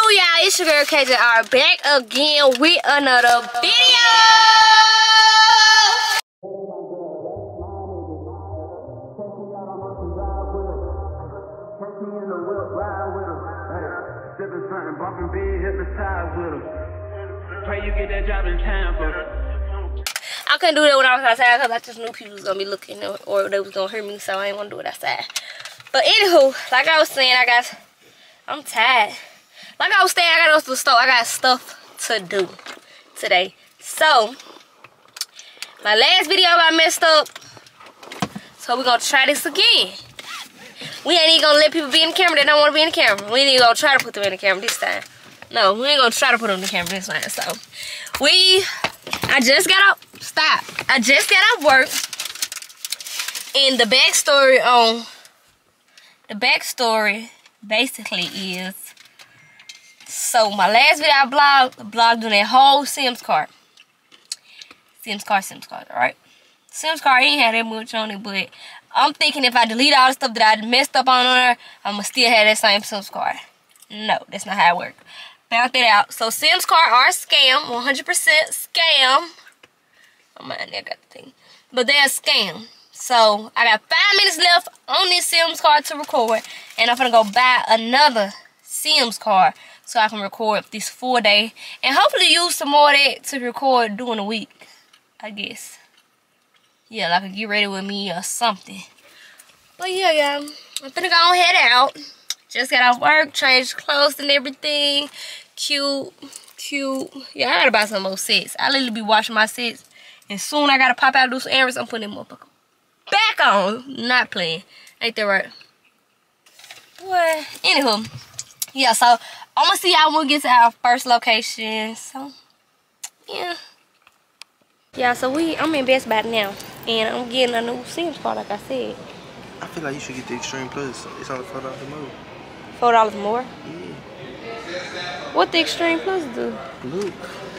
y'all, it's your girl KJR back again with another video. I couldn't do that when I was outside because I just knew people was gonna be looking or they was gonna hear me, so I ain't wanna do it outside. But anywho, like I was saying, I'm tired. Like I was saying, I gotta go to the store. I got stuff to do today. So, my last video got messed up. So we're gonna try this again. We ain't even gonna let people be in the camera that don't wanna be in the camera. We ain't even gonna try to put them in the camera this time. No, we ain't gonna try to put them in the camera this time. So, I just got out. Stop. I just got out work. And the backstory basically is, so my last video I blogged on that whole Sims card. Sims card, alright? Sims card ain't had that much on it, but I'm thinking if I delete all the stuff that I messed up on there, I'm gonna still have that same Sims card. No, that's not how it works. Found that out. So Sims card are a scam, 100% scam. Oh man, I got the thing. But they're a scam. So I got 5 minutes left on this Sims card to record, and I'm gonna go buy another Sims card so I can record this full day and hopefully use some more of that to record during the week, I guess. Yeah, like a get ready with me or something. But yeah, y'all, I'm finna go head out. Just got off work, changed clothes and everything. Cute. Yeah, I gotta buy some more sets. I literally be washing my sets, and soon I gotta pop out and do some errands. I'm putting them motherfucker back on. Not playing. Ain't that right? What? Anywho, yeah, so I'm gonna see y'all when we get to our first location. So, yeah. Yeah, so I'm in Best Buy now, and I'm getting a new Sims card, like I said. I feel like you should get the Extreme Plus. It's only $4 more. $4 more? Yeah. What the Extreme Plus do? Look.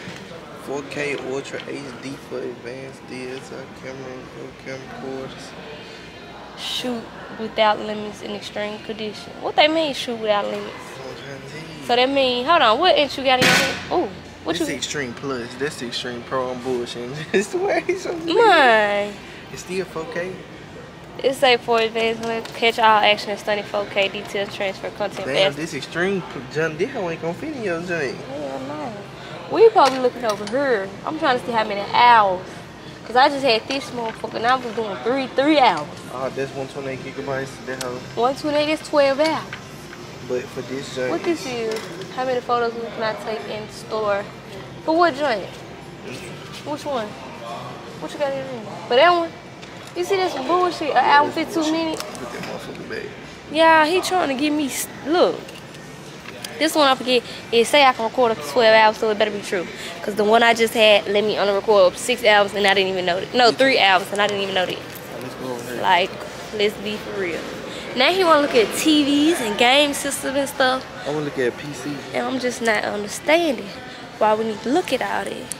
4K Ultra HD for advanced DSLR camera recorders. Shoot without limits in extreme condition. What they mean, shoot without limits? So that mean, hold on, what inch you got in your hand? Oh, what this you? This Extreme Plus. That's the Extreme Pro on bullshit. It's the way it's so mine. It's still 4K. It say for advanced, catch all action, stunning 4K details, transfer content. Damn, this Extreme John Deere ain't gonna fit in your joint. Hell no. We probably looking over here. I'm trying to see how many hours. Cause I just had this motherfucker and I was doing 3 hours. Oh, that's 128 gigabytes. That hoe. 128 is 12 hours. But for this joint. What this is? How many photos can I take in the store? For what joint? Which one? What you got in there? For that one? You see that's some bullshit? An hour 52 minutes? Put that motherfucker back. Yeah, he trying to give me, look. This one I forget, it say I can record up to 12 hours, so it better be true. Because the one I just had let me only record up 6 hours and I didn't even know it. No, 3 hours and I didn't even know that. Let's go over here. Like, let's be for real. Now he want to look at TVs and game systems and stuff. I want to look at PC. And I'm just not understanding why we need to look at all that.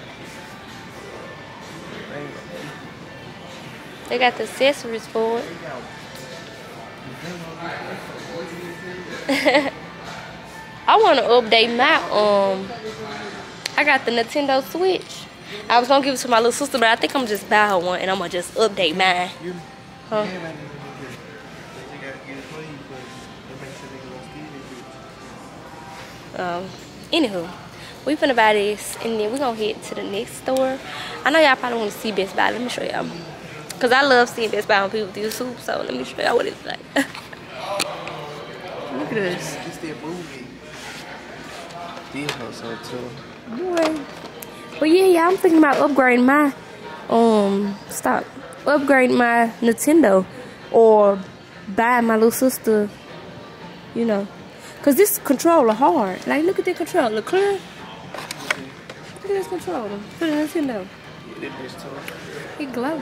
They got the accessories for it. I want to update my, I got the Nintendo Switch. I was going to give it to my little sister, but I think I'm just buy her one and I'm going to just update mine. Huh? Anywho, we finna buy this and then we're going to head to the next store. I know y'all probably want to see Best Buy. Let me show y'all. Because I love seeing Best Buy on people do soup, so let me show y'all what it's like. Look at this. It's still moving. These hoes are too. Boy. But yeah, I'm thinking about upgrading my upgrading my Nintendo or buy my little sister, you know. Cause this controller hard. Like look at the controller, clear. Look at this controller for the Nintendo. It glow.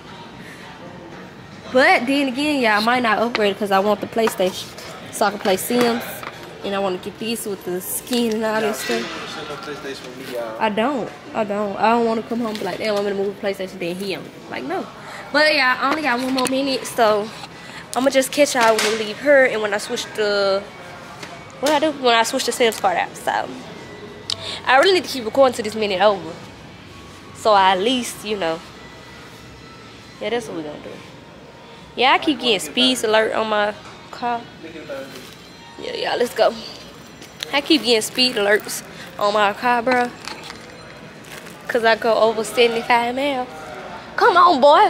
But then again, y'all, I might not upgrade it because I want the PlayStation. So I can play Sims. And I want to get this with the skin and all this stuff. I don't want to come home and be like, damn, I'm going to move the PlayStation, then he on it. Like, no. But yeah, I only got 1 more minute, so I'm going to just catch y'all when we leave her. And when I switch the What I do when I switch the Sims card out. So I really need to keep recording to this minute over. So I at least, you know. Yeah, that's what we're gonna do. Yeah, I keep getting speed alert on my car. Yeah, let's go. I keep getting speed alerts on my car, bro. Cause I go over 75 miles. Come on, boy.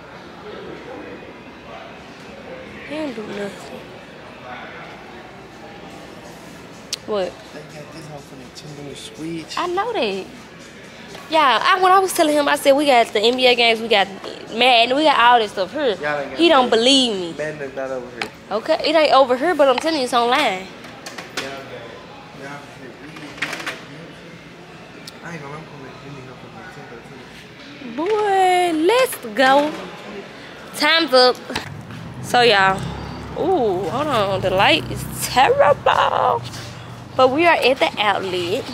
He don't do nothing. What? They got this one for Nintendo Switch. I know that. Yeah, when I was telling him, I said we got the NBA games, we got Madden, we got all this stuff here. He don't believe me. Madden is not over here. Okay, it ain't over here, but I'm telling you, it's online. I ain't gonna Nintendo too. Boy, let's go. Time's up. So y'all, ooh, hold on, the light is terrible. But we are at the outlet.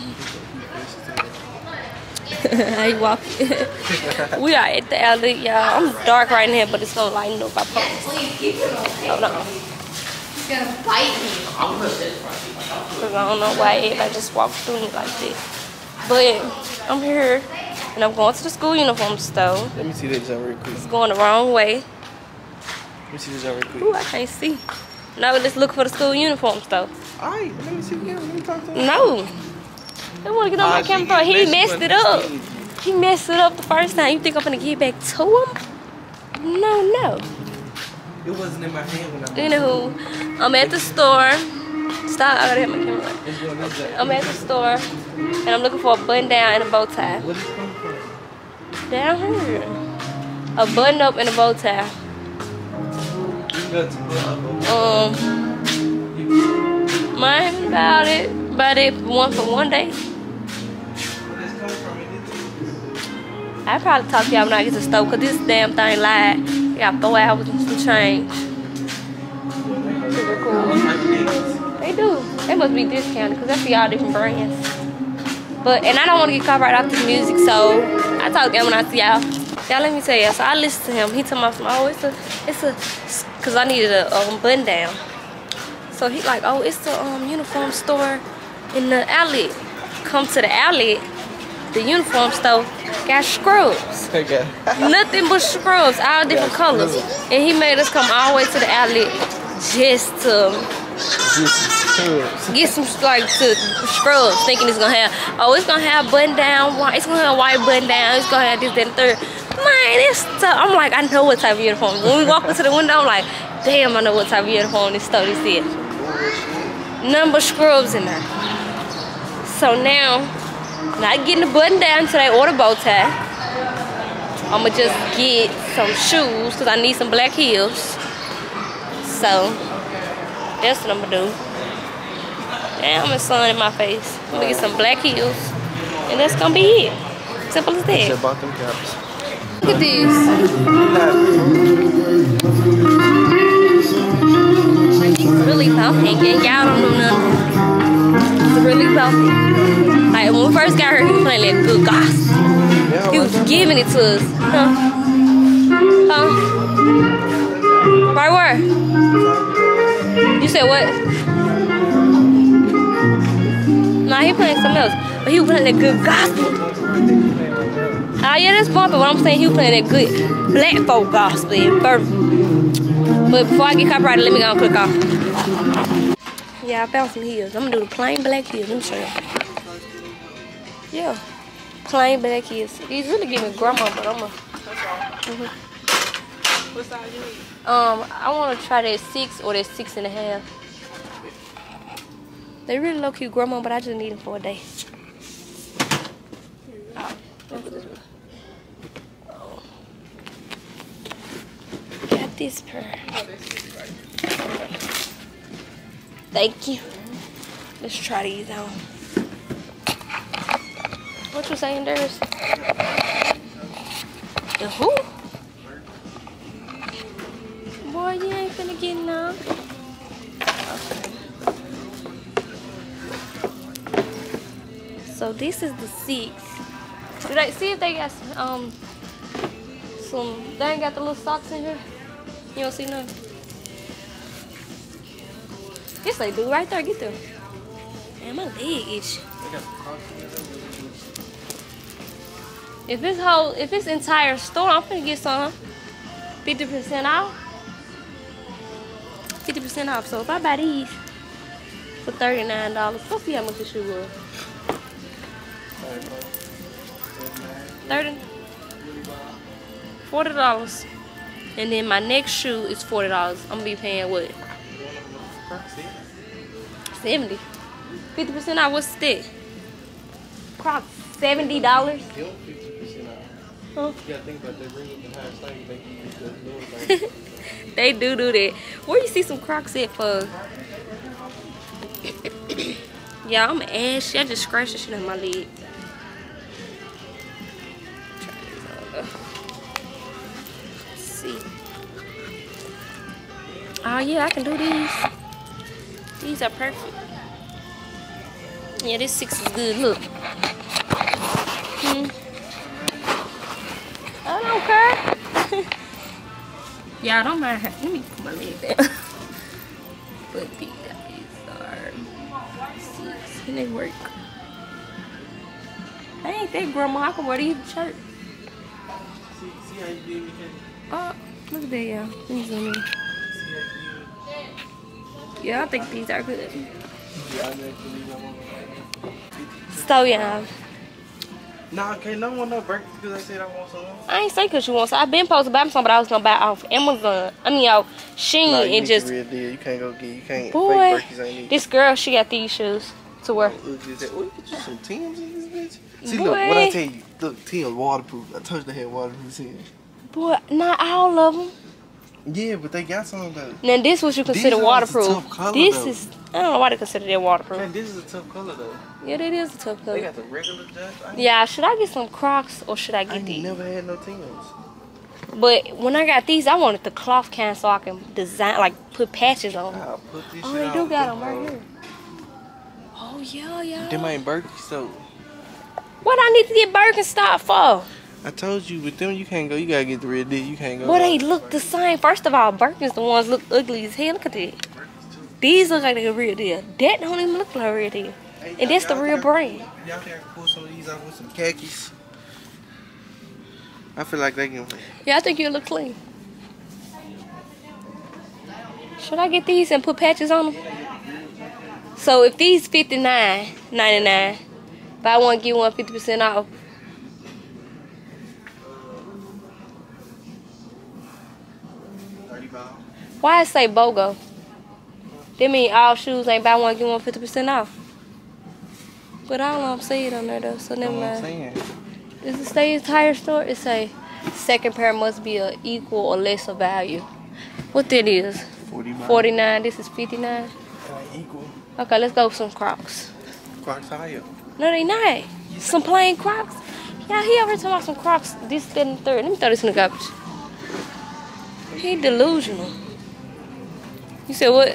How you walking? We are at the outlet, y'all. I'm dark right now, but it's gonna lighten up. I promise. Hold on. He's gonna bite me. Cause I don't know why everybody just walked through me like this. But I'm here, and I'm going to the school uniform store. Let me see this real quick. It's going the wrong way. Let me see this real quick. Ooh, I can't see. Now let's look for the school uniform store. Alright, let me see again. Let me talk to him. No. They want to get on my camera. He messed it up. He messed it up the first time. You think I'm gonna get back to him? No. It wasn't in my hand when I Anywho, I'm at the store. Stop, I gotta hit my camera. I'm at the store, and I'm looking for a button down and a bow tie. What is it coming from? Down here. A button up and a bow tie. Mine about it. But it one for one day. I probably talk to y'all when I get to the store, because this damn thing lied. We got 4 hours and some change. Super cool. They do. They must be discounted, because I see all different brands. But, and I don't want to get copyright off the music, so I talk to them when I see y'all. Y'all, let me tell y'all. So I listened to him. He told me, oh, it's a, because I needed a button down. So he like, oh, it's the uniform store in the outlet. Come to the outlet, the uniform store got scrubs. Okay. Nothing but scrubs, all different colors. And he made us come all the way to the outlet just to get some scrubs, thinking it's gonna have, oh, it's gonna have button down, it's gonna have white button down, it's gonna have this, that, and third. Man, it's tough. I'm like, I know what type of uniform. When we walk into the window, I'm like, damn, I know what type of uniform this store is. None but scrubs in there. So now, not getting the button down until I order bow tie. I'ma just get some shoes because I need some black heels. So that's what I'm gonna do. Damn, it's sun in my face. I'm gonna get some black heels, and that's gonna be it. Simple as that. Bought them caps. Look at this. It's really pumping, and y'all don't know nothing. It's really pumping. Like when we first got here, he was playing that good gospel. He was giving it to us. Huh? Right where? You said what? Nah, he playing something else. But he was playing that good gospel. Oh yeah, that's bumping. What I'm saying, he was playing that good black folk gospel in Burma. But before I get copyrighted, let me go and click off. Yeah, I found some heels. I'm gonna do the plain black heels. Let me show you. Yeah, plain black heels. These really give me grandma, but I'm gonna. What size you need? I want to try that 6 or that 6.5. They really low cute grandma, but I just need them for a day. Oh. Got this pair. Thank you. Let's try these on. What you saying, Durs? The who? Boy, you ain't finna get none. Okay. So this is the 6. Did I see if they got some? They ain't got the little socks in here. You don't see none. Yes, they do right there. Get them. Man, my leg itch. They got the Crocs in there. If it's entire store, I'm gonna get some 50% off. 50% off. So if I buy these for $39, let's see how much this shoe was. 30, $40. And then my next shoe is $40. I'm gonna be paying what? 70. 50% off. What's that? Crocs $70. You don't 50% off. Huh? You gotta think about that ring with the high slang. They can use those little things. They do that. Where you see some Crocs at for? Yeah, I'm ashy. I just scratched the shit on my leg. Let's see. Oh yeah, I can do these. These are perfect. Yeah, this 6 is good. Look. I don't care. Yeah, I don't mind. Let me put my leg down. But these are 6 and they work. I ain't that grandma. I can wear these to church. See how you did me? Oh, look at that, y'all. Let me zoom in. Yeah, I think these are good. So, yeah. Nah, okay, no one no break because I said I want some. I ain't say because you want some. I've been supposed to buy some, but I was going to buy off Amazon. I mean, off Shein Nah, you and need just... the real deal. You can't go get, you can't Boy, fake Berkeys ain't need. this girl, she got these shoes to wear. Oh, you get you some Timbs in this bitch? See, Boy. look, what I tell you, look, Timbs waterproof. I told you they had waterproof Timbs. Boy, not all of them. Yeah, but they got some though. Now, this what you consider These are waterproof. the tough color, This though. is... I don't know why they consider that waterproof. Man, this is a tough color though. Yeah, that is a tough They color. got the regular dust. Yeah, should I get some Crocs or should I I get ain't these? never had no Timbs. But when I got these, I wanted the cloth kind so I can design, like put patches on them. I'll put this Oh, shit they on do with got them, them right here. Oh, yeah. Them ain't Berkeys, so. What I need to get Birkenstock for? I told you, with them you can't go. You gotta get the real deal. You can't go. Boy, they look the same. First of all, Birkins the ones look ugly as hell. Look at that. These look like they're real deal. That don't even look like a real deal. And that's the real brand. Y'all can pull some of these out with some khakis. I feel like they can. Yeah, I think you look clean. Should I get these and put patches on them? So if these $59.99, buy one get one 50% off. Why it say BOGO? That mean all shoes ain't buy one get one 50% off. But I don't see it on there though, so never mind. Does it say entire store? It say second pair must be a equal or lesser value. What that is? 49. This is 59. Equal. Okay, let's go with some Crocs. Crocs higher. No, they not. Some plain Crocs. Yeah, he over talking about some Crocs. This, that, and the third. Let me throw this in the garbage. He delusional. You said what?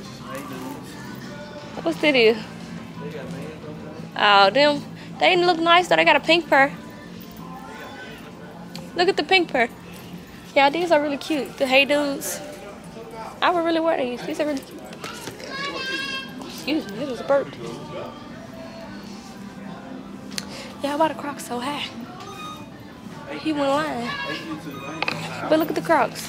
What's that is? Oh, them. They didn't look nice though. They got a pink pair. Look at the pink pair. Yeah, these are really cute. The Hey Dudes. I would really wear these. These are really cute. Excuse me, it was a burp. Yeah, why the Crocs so high? He went lying. But look at the Crocs.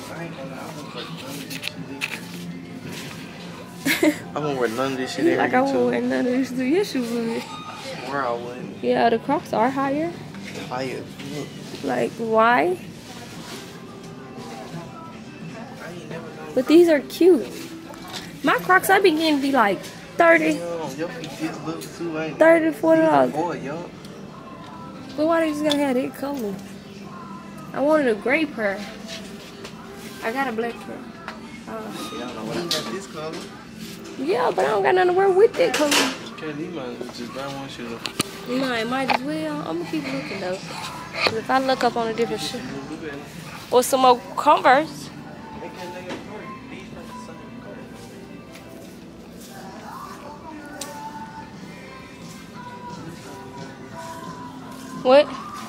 I won't wear none of this shit. Like I won't wear none of these. Yes, you would. Where I wouldn't. Yeah, the Crocs are higher. Higher. Like, why? But these are cute. My Crocs, I be getting to be like 30, Yo, your feet just look too, ain't it? $30, $40. Boy, yo. But why they just gonna have that color? I wanted a gray pair. I got a black pair. Oh shit, I don't know what You I'm got this color. Yeah, but I don't got nothing to wear with that color. Okay, you might as well just buy one shit. No, I might as well. I'm gonna keep looking though. 'Cause if I look up on a different shit. Or some more Converse. What?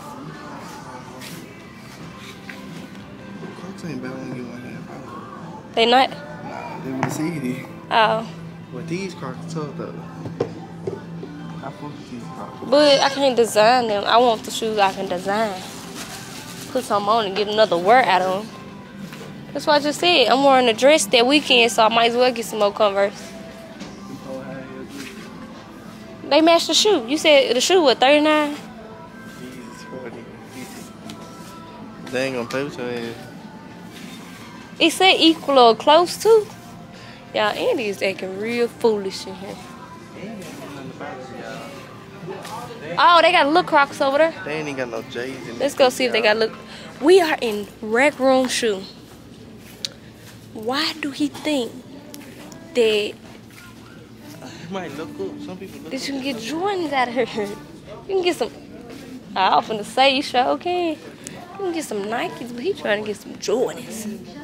Crocs ain't bad when you want to. They not? Nah, they would have seen it. Oh. But these Crocs tough though. fuck these Crocs. But I can't design them. I want the shoes I can design. Put some on and get another wear out of them. That's what I just said. I'm wearing a dress that weekend, so I might as well get some more Converse. They match the shoe. You said the shoe, what, 39? Jesus, 40, 50. They ain't gonna pay with your ass. It said equal or close to. Y'all, Andy is acting real foolish in here. Oh, they got little Crocs over there. They ain't even got no J's in Let's go see if they got look. We are in Rec Room shoe. Why do he think that might look up. Some people look you can get Jordans out of here? You can get some. I often to say you sure can. You can get some Nikes, but he trying to get some Jordans.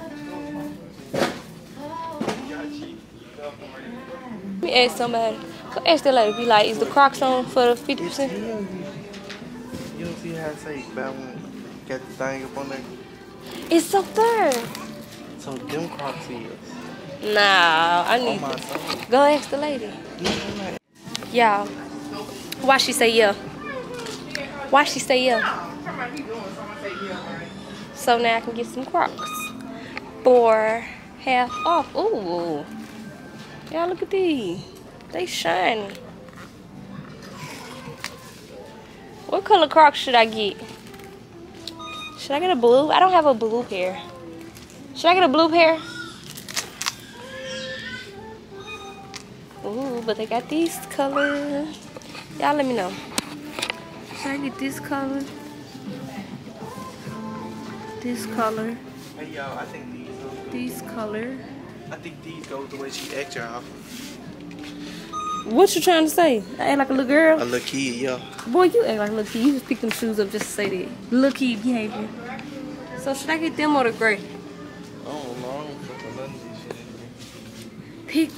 Let me ask somebody. Ask that lady. Be like, is the Crocs on for the 50%? You don't see how I say that one got the thing up on there? It's up there. So them Crocs is. Nah, I need my to soul. go ask the lady. Y'all, why she say yeah? Why she say yeah? So now I can get some Crocs for half off. Ooh, y'all look at these. They shiny. What color Crocs should I get? Should I get a blue? I don't have a blue pair. Should I get a blue pair? Ooh, but they got these colors. Y'all let me know. Should I get this color? This color. Hey y'all, I think These color. I think these go the way she act y'all. What you trying to say? I act like a little girl? A little kid, yeah. Boy, you act like a little kid. You just pick them shoes up just to say that. Little kid behavior. So should I get them or the gray? I don't know. I don't fucking none of this shit. Pick.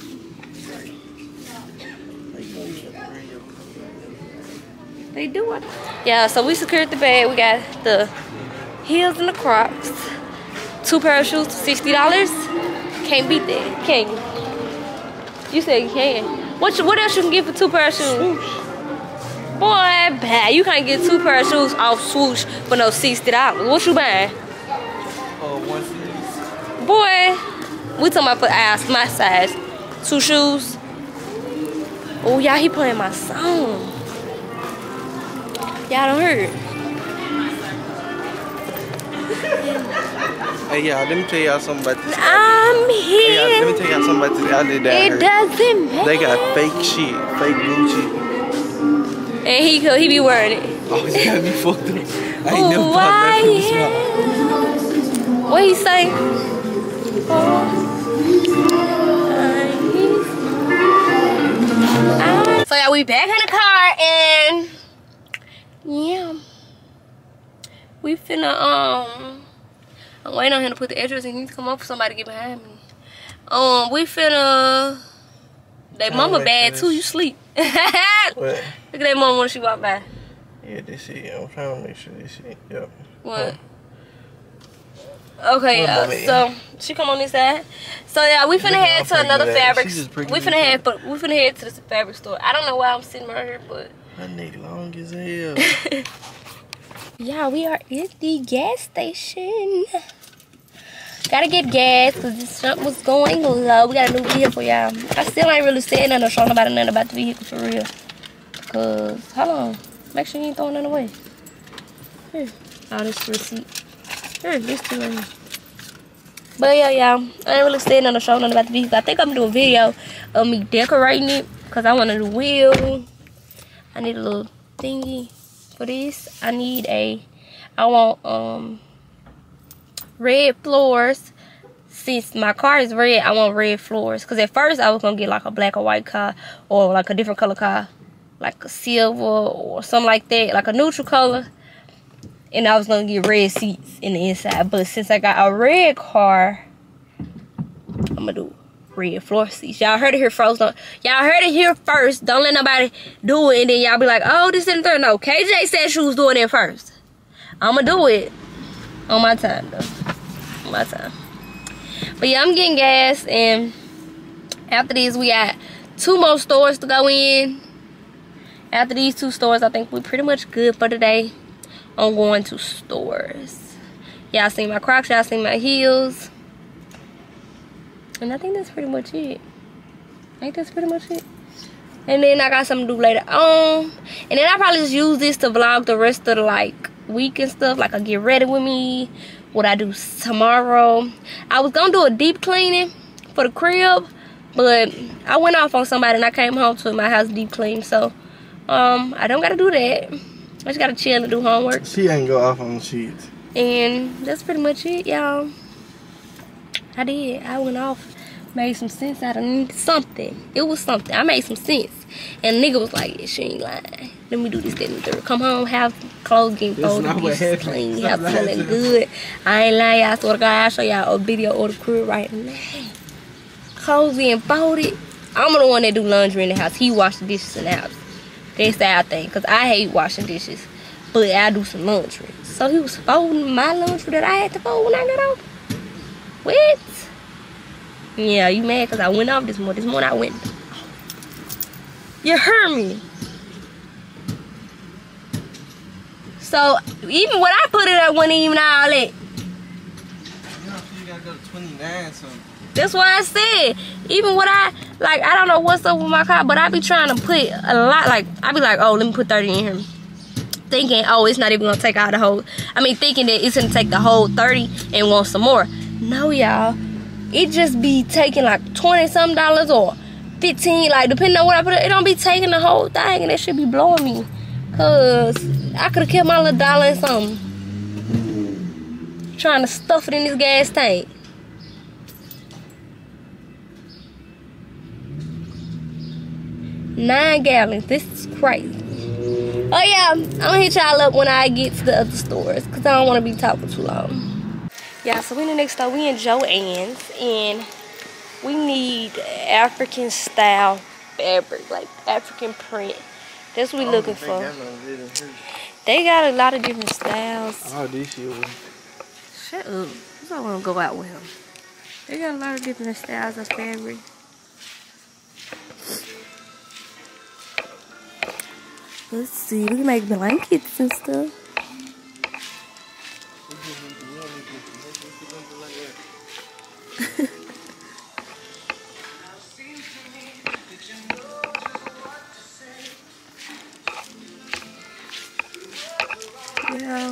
They do what? Yeah, so we secured the bag. We got the heels and the Crocs. 2 pair of shoes, $60. Can't beat that, can you? You said you can. What else you can get for 2 pair of shoes? Swoosh. Boy, bad. You can't get 2 pair of shoes off Swoosh for no $60. What you buying? One series. Boy, we talking about for ass my size. 2 shoes. Oh, y'all, he playing my song. Y'all don't heard. Hey y'all, let me tell y'all something about this. I'm Hey, here. y'all, let me tell y'all something about this outlet down It here. doesn't matter. They got fake shit, fake Gucci. And he be wearing it. Oh, you gotta be fucked up. I ain't never bought Why? nothing small. What he say? So yeah, we back in the car and yeah, we finna I'm waiting on him to put the address and he needs to come up for somebody to get behind me. We finna. They mama bad too. You sleep. Look at What? that mama when she walk by. Yeah, this shit. I'm trying to make sure this shit. Yep. What? Okay, What mama so she come on this side. So yeah, we finna head to another fabric. She just We pricked finna me. head to the fabric store. I don't know why I'm sitting right here, but Her neck long as hell. yeah, we are at the gas station. Gotta get gas because this junk was going low. We got a new vehicle, y'all. I still ain't really saying nothing or showing nobody nothing about the vehicle for real. Cause hold on, make sure you ain't throwing nothing away. Here, all this receipt. Here, this too right here. But yeah, y'all, I ain't really saying nothing or showing nothing about the vehicle. I think I'm gonna do a video of me decorating it because I want a new wheel. I need a little thingy for this. I want red floors. Since my car is red, I want red floors. Because at first I was going to get like a black or white car. Or like a different color car. Like a silver or something like that. Like a neutral color. And I was going to get red seats in the inside. But since I got a red car, I'm going to do red floor seats. Y'all heard it here first. Y'all heard it here first. Don't let nobody do it. And then y'all be like, oh, this isn't third. No, KJ said she was doing it first. I'm going to do it. On my time, though. On my time. But yeah, I'm getting gas. And after this, we got 2 more stores to go in. After these 2 stores, I think we're pretty much good for today. I'm going to stores. Y'all seen my Crocs, y'all seen my heels. And I think that's pretty much it. I think that's pretty much it. And then I got something to do later on. And then I probably just use this to vlog the rest of the like week and stuff. Like I get ready with me. What I do tomorrow. I was gonna do a deep cleaning for the crib, but I went off on somebody and I came home to my house deep clean. So I don't gotta do that. I just gotta chill and do homework. She ain't go off on the sheets. And that's pretty much it, y'all. I did. I went off. Made some sense out of something. It was something. I made some sense. And the nigga was like, yeah, she ain't lying. Let me do this, that, and the third. Come home, have clothes getting folded, dishes clean, have feeling good. I ain't lying, y'all. Swear to God, I'll show y'all a video of the crew right now. Clothes getting folded. I'm the one that do laundry in the house. He wash the dishes in the house. That's our thing. Because I hate washing dishes. But I do some laundry. So he was folding my laundry that I had to fold when I got off. What? Yeah, you mad because I went off this morning. This morning I went. You heard me. So, even when I put it up, wasn't even all that. You gotta go to 29 something. That's why I said, even when I don't know what's up with my car, but I be trying to put a lot, like, I be like, oh, let me put 30 in here. Thinking, oh, it's not even going to take out the whole, thinking that it's going to take the whole 30 and want some more. No, y'all. It just be taking like $20-something or 15, like depending on what I put it don't be taking the whole thing, and that should be blowing me. Cause I could have kept my little dollar and something. Trying to stuff it in this gas tank. $9 gallons. This is crazy. Oh yeah, I'm gonna hit y'all up when I get to the other stores, cause I don't wanna be talking too long. Yeah, so we in the next store. We in Joann's, and we need African style fabric, like African print. That's what we looking for. They got a lot of different styles. Oh, this shit. Shut up. I don't want to go out with him. They got a lot of different styles of fabric. Let's see. We can make blankets and stuff. Yeah.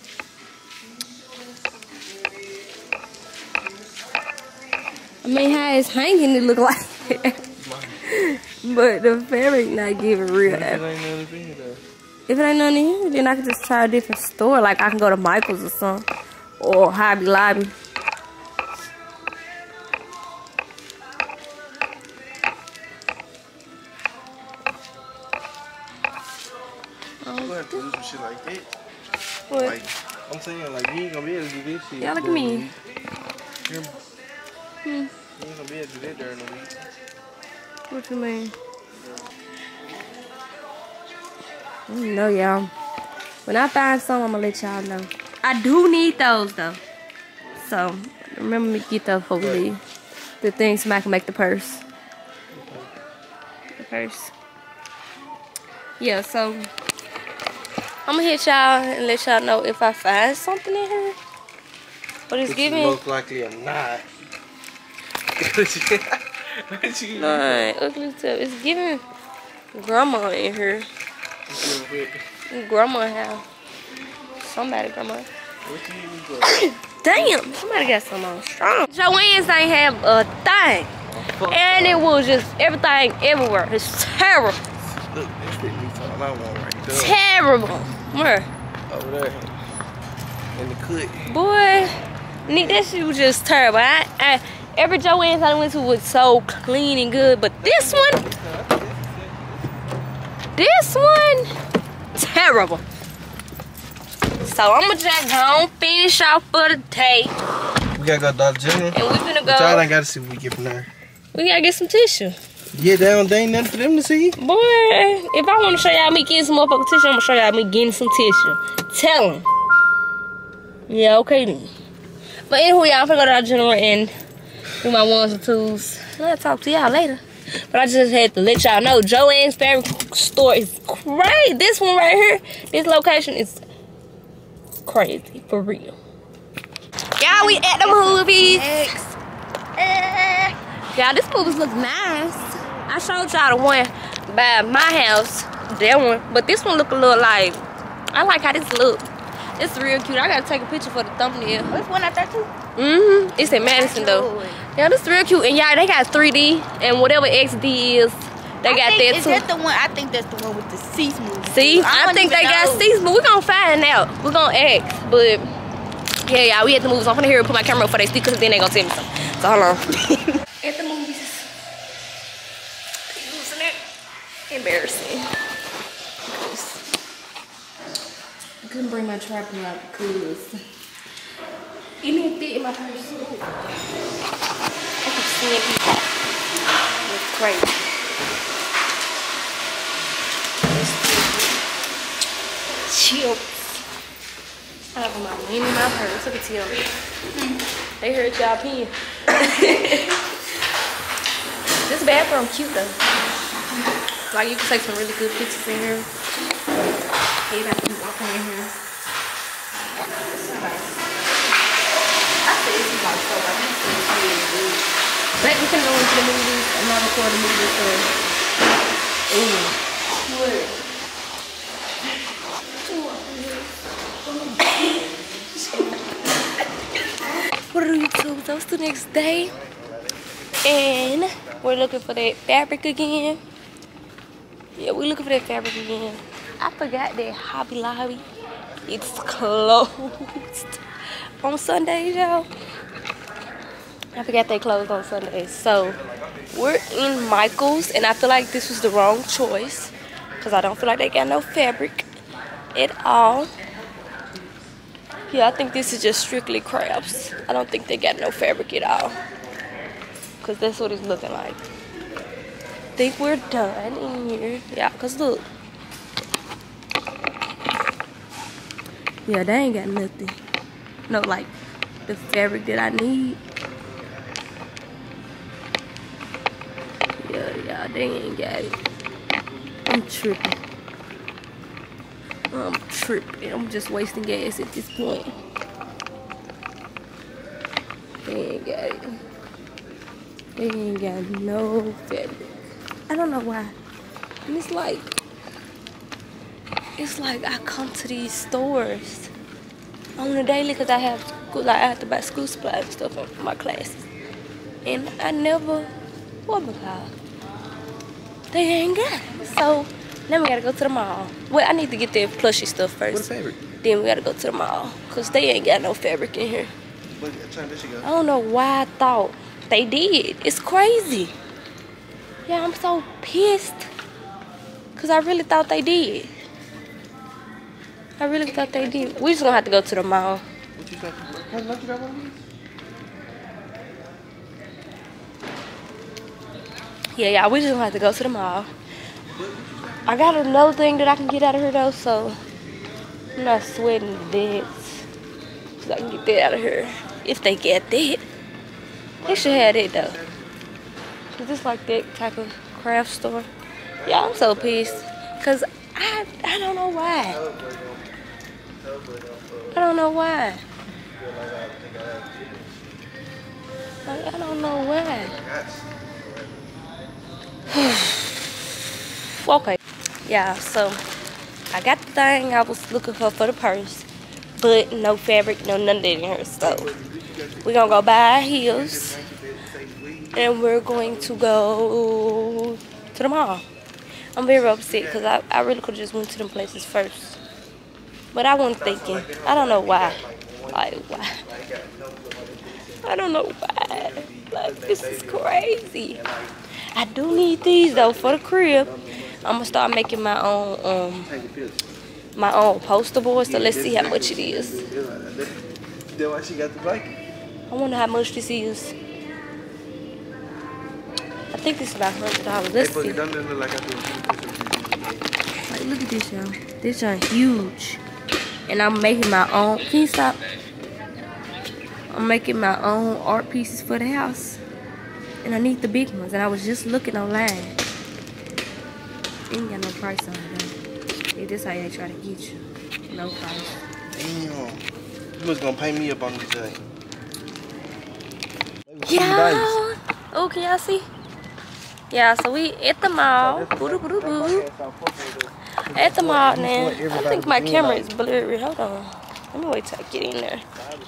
How it's hanging, it look like it. But the fabric not giving real. If it ain't nothing in here, then I can just try a different store. Like I can go to Michael's or something, or Hobby Lobby. Do some shit like that. What? Like, I'm saying, like, you ain't gonna be able to do this shit. Y'all look at me. You ain't gonna be able to do that during the week. What you mean? I don't know, y'all. When I find some, I'm gonna let y'all know. I do need those though. So remember me to get those before we leave. The things somebody can make the purse. The purse. Yeah, so I'm gonna hit y'all and let y'all know if I find something in here. But it's giving. Most likely or not. Nah, ugly stuff. It's giving grandma in here. Grandma have somebody grandma. Damn, somebody got some on strong. Joann's ain't have a thing. And it was just everything everywhere. It's terrible. Look, this fit me talking I want right there. Terrible. Where? Over there. In the cut. Boy, Nick, that shit was just terrible. Every Joann's I went to was so clean and good, but this one, terrible. So I'm gonna just go finish off for the day. We gotta go to Dollar General. And we finna go. Y'all ain't gotta see what we get from there. We gotta get some tissue. Yeah, they ain't nothing for them to see. Boy, if I wanna show y'all me getting some motherfucking tissue, I'm gonna show y'all me getting some tissue. Tell them. Yeah, okay then. But anyway, y'all, I'm finna go to Dollar General and do my ones and twos. I'll talk to y'all later. But I just had to let y'all know Joann's favorite store is crazy. This one right here, this location is crazy for real. Y'all, we at the movies. Y'all, this movies look nice. I showed y'all the one by my house, that one, but this one look a little like, I like how this look. It's real cute. I gotta take a picture for the thumbnail. This one out there too? It's in Madison though. Yeah, this is real cute. And y'all, they got 3D and whatever XD is, they got that too. Is that the one? I think that's the one with the seats moving. See, I think they got seats, but we're gonna find out. We're gonna ask, but yeah, y'all, we at the movies. I'm gonna hear put my camera up for they speak, because then they gonna tell me something. So hold on. At the movies. Using it. Embarrassing. I couldn't bring my tripod out because it didn't fit in my purse. I keep seeing people. It's crazy. Chips. I have my name in my purse. Look at Tim. They heard y'all peeing. This bathroom cute though. Like you can take some really good pictures in here. Everybody keep walking in here. I say this is like so like this is really good. But we can go into the movies and not record the movies for What are you doing? That was the next day. And we're looking for that fabric again. Yeah, we're looking for that fabric again. I forgot that Hobby Lobby, it's closed on Sundays, y'all. I forgot they closed on Sundays. So we're in Michael's, and I feel like this was the wrong choice because I don't feel like they got no fabric at all. Yeah, I think this is just strictly crafts. I don't think they got no fabric at all because that's what it's looking like. I think we're done in here. Yeah, because look. Yeah, they ain't got nothing. No, like, the fabric that I need. Yeah, they ain't got it. I'm tripping. I'm just wasting gas at this point. They ain't got it. They ain't got no fabric. I don't know why. And it's like I come to these stores on the daily because I have school, like I have to buy school supplies and stuff for my classes, and I never, what because they ain't got it. So then we gotta go to the mall. Well, I need to get their plushie stuff first. What fabric? Then we gotta go to the mall because they ain't got no fabric in here. What time did she go? I don't know why I thought they did. It's crazy. Yeah, I'm so pissed because I really thought they did. I really thought they did. We just gonna have to go to the mall. What you got? Don't you got one of these? Yeah, y'all, we just gonna have to go to the mall. I got another thing that I can get out of here though, so I'm not sweating this. So I can get that out of here. If they get that. They should have it though. Is this like that type of craft store? Yeah, I'm so pissed. Cause I don't know why. I don't know why. Like, I don't know why. Okay. Yeah, so I got the thing I was looking for the purse, but no fabric, no none of that in here. So we're gonna go buy our heels and we're going to go to the mall. I'm very upset because I really could have just went to them places first. But I wasn't thinking. I don't know why. Like, why? I don't know why. Like, this is crazy. I do need these, though, for the crib. I'm going to start making my own poster board. So let's see how much it is. That's why she got the blanket. I wonder how much this is. I think this is about $100. Let's see. Like, look at this, y'all. This is huge. And I'm making my own. Can you stop? I'm making my own art pieces for the house. And I need the big ones. And I was just looking online. Ain't got no price on it though. This how they try to get you. No price. Damn. You was gonna pay me up on this day. Yeah. Oh, can y'all see? Yeah, so we at the mall. Boo-doo-boo-doo-boo. At the mall now. I think my camera is blurry. Hold on. Let me wait till I get in there.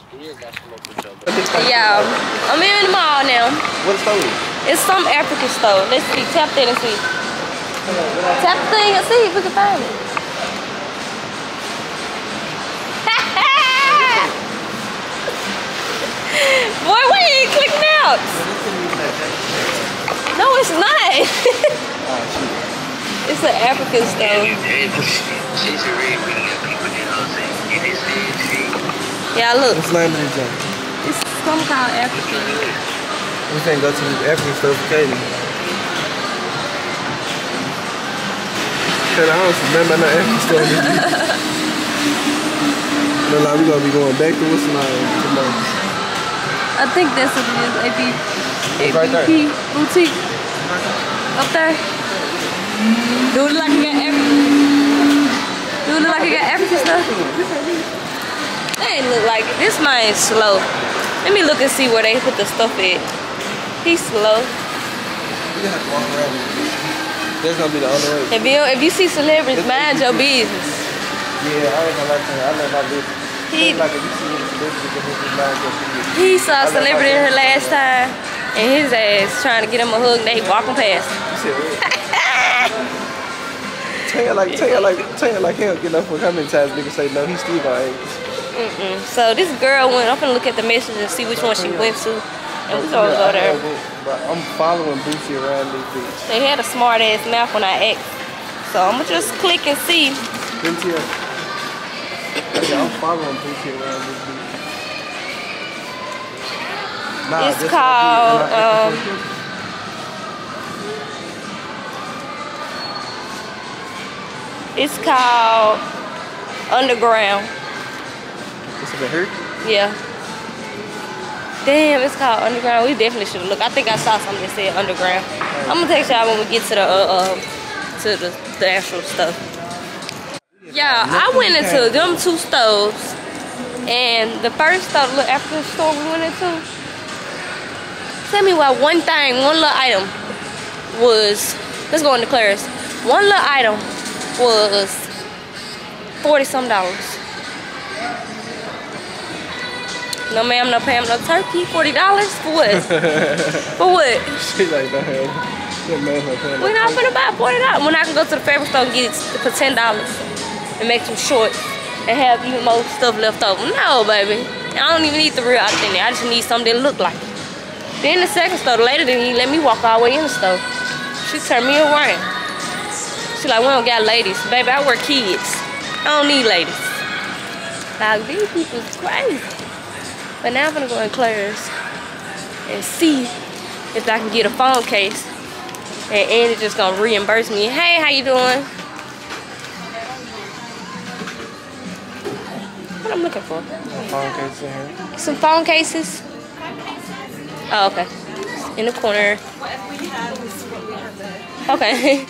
Yeah, I'm in the mall now. What store is it? It's some African store. Let's see. Tap that and see. Tap the thing and see if we can find it. Boy, why you ain't clicking out? No, it's not. It's an African store. Yeah, look. What's the name of this joint? It's something called African. We can't go to this African store for Katie. Cause I don't remember no African store. Look like we gonna be going back to what's the name tomorrow. I think that's what it is. It's right there. Boutique. Up there. Do it look like you got African? Do it look like you got African stuff? They ain't look like it. This mine's slow. Let me look and see where they put the stuff at. He's slow. We have to walk around. That's gonna be the only way. If you see celebrities, mind your business. Yeah, I ain't gonna lie to you. I know my business. It's like if you see any celebrity, just mind your business. He saw a celebrity in her last time, and his ass trying to get him a hug, and they walking past. You said what? Tell you like he don't get enough for how many times niggas say no, he still got AIDS. So this girl went, I'm gonna look at the message and see which one she went to, and we're gonna go there. But I'm following Boosie around this bitch. They had a smart ass mouth when I asked, so I'm gonna just click and see. Boosie, yeah, I'm following Boosie around this bitch. Nah, It's called it's called Underground. It's a bit hurt? Yeah. Damn, it's called Underground. We definitely should look. I think I saw something that said Underground. I'm gonna take y'all when we get to the actual stuff. Yeah, I went into them two stores, and the first store, the little African store we went into. Tell me why one little item was. Let's go into Claire's. One little item was $40-some. No ma'am, no Pam, no turkey. $40 for what? For what? She's like, We're not gonna buy $40 when I can go to the favorite store and get it for $10 and make some shorts and have even more stuff left over. No, baby. I don't even need the real authentic. I just need something that look like it. Then the second store, the lady didn't even let me walk all the way in the store. She turned me around. She like, we don't got ladies. Baby, I wear kids. I don't need ladies. Like, these people's crazy. But now I'm gonna go in Claire's and see if I can get a phone case. And Andy just gonna reimburse me. Hey, how you doing? What I'm looking for? Phone case in here. Some phone cases. Oh, okay. In the corner. Okay.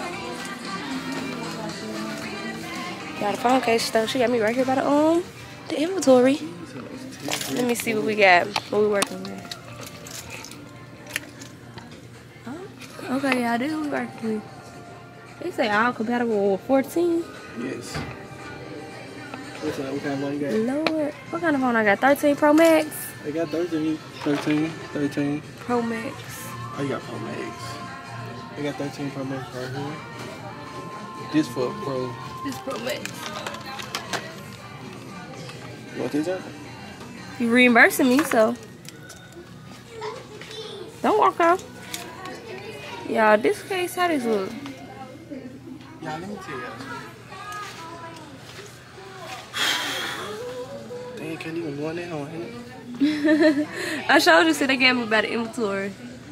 Got a phone case though. She got me right here by the inventory. Let me see what we got. What we working with. Oh, okay, yeah, this is what we working with. They say all compatible with 14. Yes. What kind of phone you got? Lord, what kind of phone I got? 13 Pro Max? They got 13. Pro Max. Oh, you got Pro Max. They got 13 Pro Max right here. This for Pro. This Pro Max. You want these out? You reimbursing me, so don't walk out. Yeah, this case, how this look? Yeah, let me tell you. Dang, you can't even go in there, huh? I showed you, so they gave me about the inventory.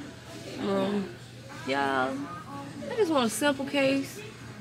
Yeah, I just want a simple case.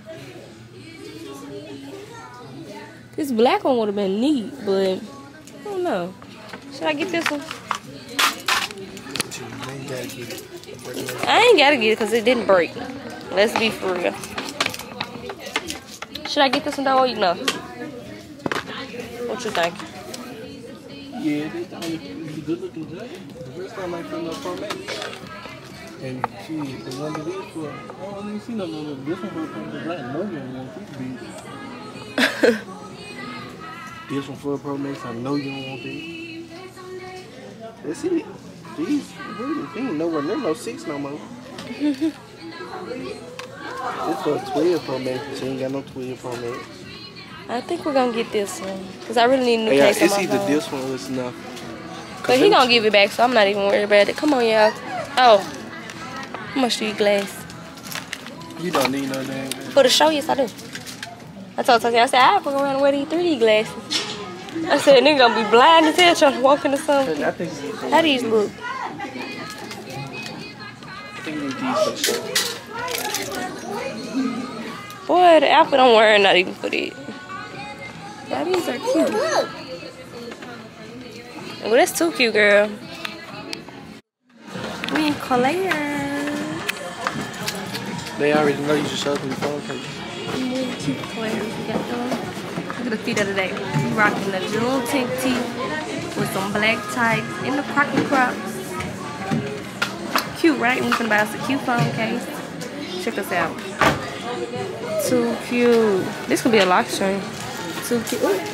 This black one would have been neat, but I don't know. Should I get this one? gotta get it. I ain't gotta get it because it didn't break. Let's be for real. Should I get this one though or you know? What you think? Yeah, this the only good looking judge. The rest of them ain't from no Pro Max. And she, the one that is for, I don't even see no little different from the black. No, you don't want these beats. This one for a Pro Max, I know you don't want these. That's it. These, really, they ain't nowhere near no 6 no more. It's for a 12 Pro Max, but she ain't got no 12 Pro Max. I think we're gonna get this one because I really need a new Yeah, case on it's my either phone. this one or it's enough. But he gonna give it back, so I'm not even worried about it. Come on, y'all. Oh, how much do you glass? You don't need no damn glass. For the show, yes I do. I told Tati, I said I fuck around and wear these 3D glasses. I said nigga gonna be blind as hell trying to walk into something. I think How these look? I think we need these for the show. Boy, the outfit I'm wearing not even for it. Yeah, these are cute. Well, that's too cute, girl. We in Collier. They already know you should show them the phone case. Really cute Colliers we got them. Look at the feet of the day. We rocking the Juneteenth tee with some black tights and the Crocky Crocs. Cute, right? We finna buy us a cute phone case. Check us out. Too cute. This could be a lock screen. Too cute. Ooh.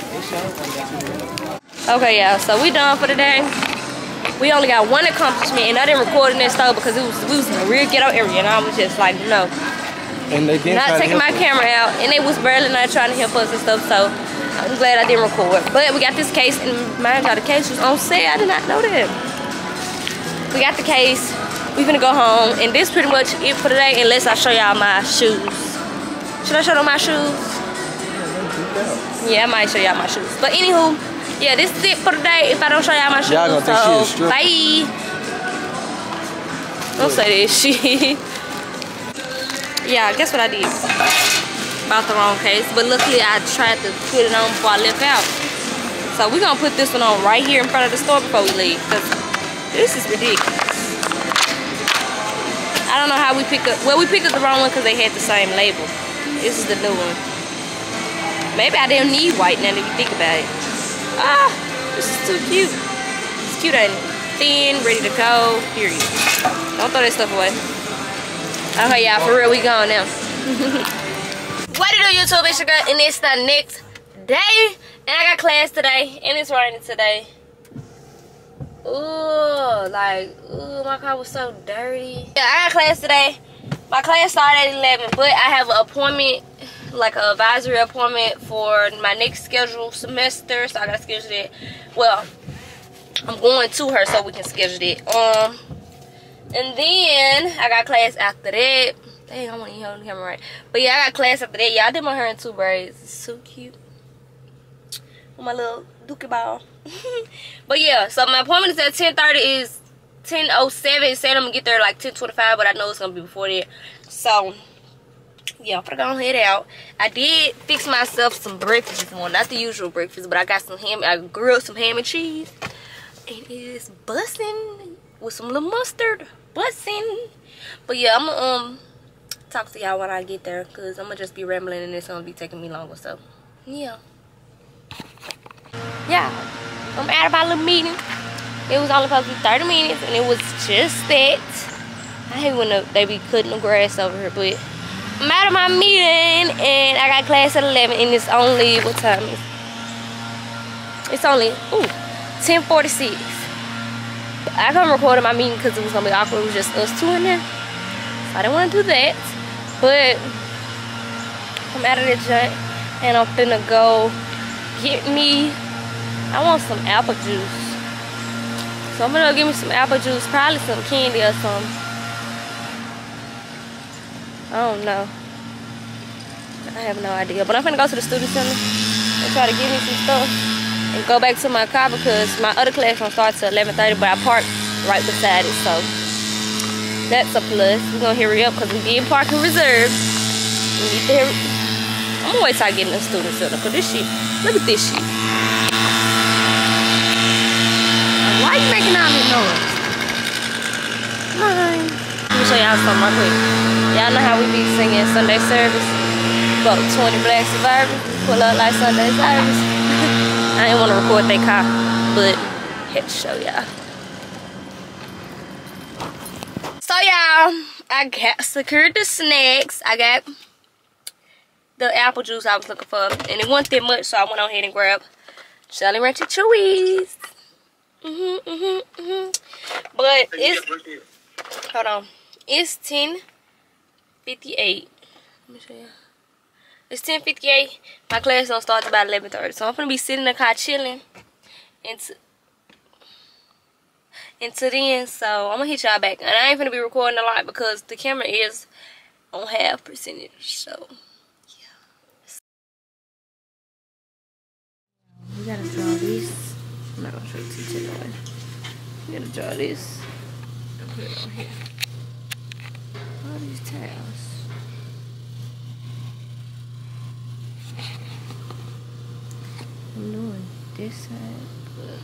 Okay, y'all. So we done for the day. We only got one accomplishment, and I didn't record in that store because we was in a real ghetto area, and I was just like, no. And they didn't Not taking my camera out, and they was barely not trying to help us and stuff, so I'm glad I didn't record. But we got this case, and mind y'all, the case was on sale. I did not know that. We got the case. We finna go home, and this pretty much it for today, unless I show y'all my shoes. Should I show them my shoes? Yeah, I might show y'all my shoes. But anywho, yeah, this is it for today. If I don't show y'all my shoes, Y'all gonna think she a stripper. bye. Don't say that shit. Yeah, guess what I did? Bought the wrong case, but luckily I tried to put it on before I left out. So we're gonna put this one on right here in front of the store before we leave, because this is ridiculous. I don't know how we picked up, well, we picked up the wrong one because they had the same label. This is the new one. Maybe I didn't need white now that you think about it. Ah, this is too cute. It's cute, ain't it? Thin, ready to go, period. Don't throw that stuff away. Okay, y'all, for real, we gone now. What to do, YouTube? It's your girl, and it's the next day. And I got class today, and it's raining today. Ooh, like, ooh, my car was so dirty. Yeah, I got class today. My class started at 11, but I have an appointment, like an advisory appointment for my next scheduled semester, so I gotta schedule it. Well, I'm going to her so we can schedule it. And then I got class after that. Dang, I want to hold the camera right. But yeah, I got class after that. Yeah, I did my hair in 2 braids. It's so cute. With my little dookie ball. But yeah, so my appointment is at 10:30. Is 10:07. It said I'm gonna get there like 10:25, but I know it's gonna be before that. So yeah, I'm gonna go head out. I did fix myself some breakfast this morning. Not the usual breakfast, but I got some ham. I grilled some ham and cheese, and it is bussin' with some little mustard. Bussin'. But yeah, I'm gonna talk to y'all when I get there, cause I'm gonna just be rambling and it's gonna be taking me longer. So yeah, I'm out of my little meeting. It was only supposed to be 30 minutes, and it was just that. I hate when they be cutting the grass over here, but I'm out of my meeting, and I got class at 11, and it's only, what time is it? It's only, 10:46. I couldn't record my meeting because it was going to be awkward. It was just us 2 in there. So I didn't want to do that. But I'm out of the joint, and I'm finna go get me, I want some apple juice. So I'm gonna go get me some apple juice, probably some candy or something. I don't know. I have no idea. But I'm gonna go to the student center and try to get me some stuff and go back to my car because my other class don't start till 11:30, but I parked right beside it, so that's a plus. We're gonna hurry up because we did parking reserved. We need to hurry. I'm gonna wait till I get in the student center because this shit, look at this shit. Why are you making all this noise? mine. Let me show y'all something right quick. Y'all know how we be singing Sunday service? About 20 black survivors. Pull up like Sunday service. I didn't want to record that car, but had to show y'all. So y'all, I got secured the snacks. I got the apple juice I was looking for, and it wasn't that much, so I went on ahead and grabbed Jolly Rancher Chewies. But it's, hold on, it's 10:58. Let me show you. It's 10:58. My class don't start about 11:30, so I'm gonna be sitting in the car chilling until then. So I'm gonna hit y'all back, and I ain't gonna be recording a lot because the camera is on half percentage. So we gotta draw this. I'm not gonna show you too much. We gotta draw this and put it on here. All these tiles. I'm doing this side, but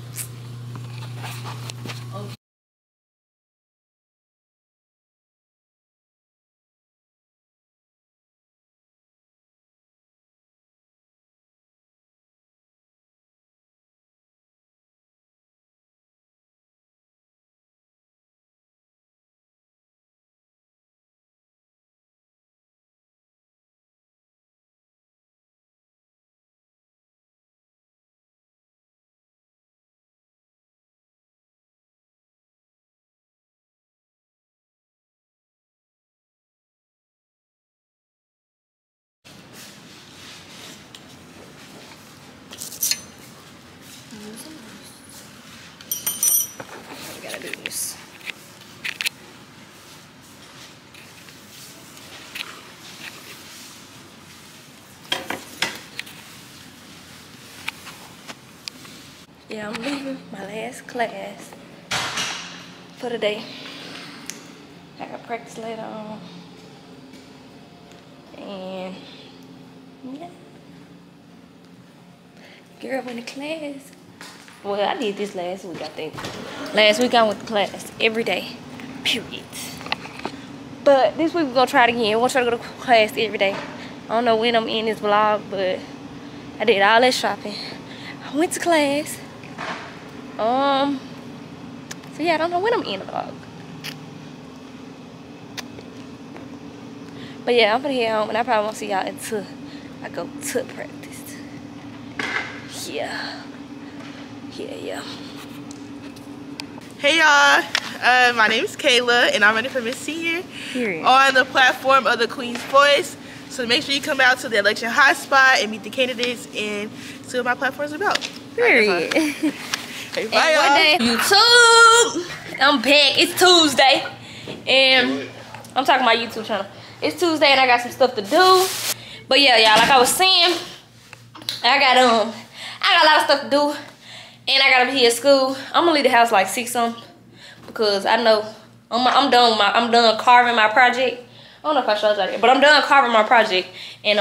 I gotta do this. Yeah, I'm leaving my last class for the day. I got practice later on. And yeah. Girl went to class. Well, I did this last week, I think. Last week I went to class every day. Period. But this week we're gonna try it again. We're gonna try to go to class every day. I don't know when I'm in this vlog, but I did all that shopping. I went to class. So yeah, I don't know when I'm in the vlog. But yeah, I'm gonna head home and I probably won't see y'all until I go to practice. Yeah. Yeah. Hey y'all, my name is Kayla and I'm running for Miss Senior on the platform of the Queen's Voice. So make sure you come out to the election hotspot and meet the candidates and see what my platform is about. Period. Hey, bye y'all. YouTube, I'm back. It's Tuesday, and I'm talking about YouTube channel. It's Tuesday, and I got some stuff to do. But yeah, y'all, like I was saying, I got a lot of stuff to do, and I gotta be at school. I'm gonna leave the house like 6 something because I know I'm done carving my project. I don't know if I showed y'all that, but I'm done carving my project, and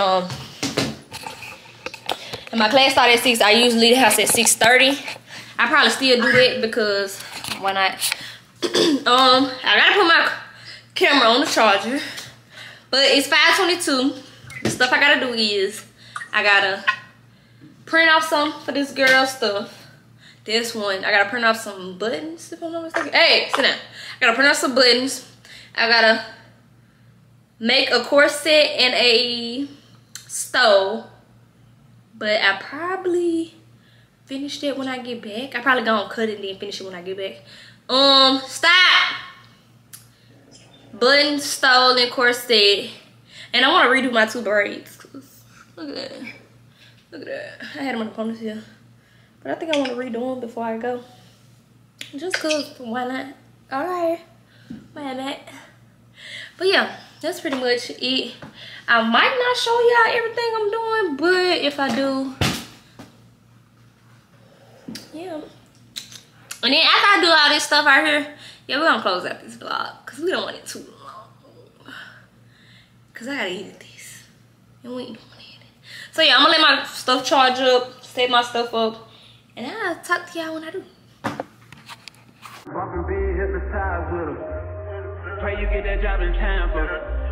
my class started at 6. I usually leave the house at 6:30. I probably still do that because why not? I gotta put my camera on the charger, but it's 5:22. The stuff I gotta do is I gotta print off some for this girl stuff. This one, I gotta print off some buttons if I'm not mistaken. Hey, sit down. I gotta print off some buttons. I gotta make a corset and a stole, but I probably finish that when I get back. I probably gonna cut it and then finish it when I get back. Stop! Button, stole, and corset. And I wanna redo my 2 braids. Look at that. Look at that. I had them in the ponytail. But I think I wanna redo them before I go. Just cause, why not? Alright. Why not? But yeah, that's pretty much it. I might not show y'all everything I'm doing, but if I do, yeah. And then after I do all this stuff right here, yeah, we're gonna close out this vlog because we don't want it too long. Because I gotta edit this. And we ain't doing it. So yeah, I'm gonna let my stuff charge up, set my stuff up, and I'll talk to y'all when I do. Bumping, being hypnotized with 'em. pray you get that job in time, for